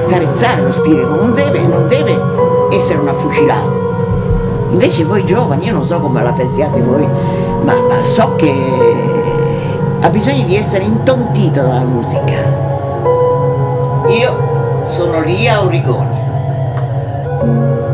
accarezzare lo spirito, non deve essere una fucilata. Invece voi giovani, io non so come la pensiate voi, ma so che ha bisogno di essere intontita dalla musica. Io sono Lia Aurigoni.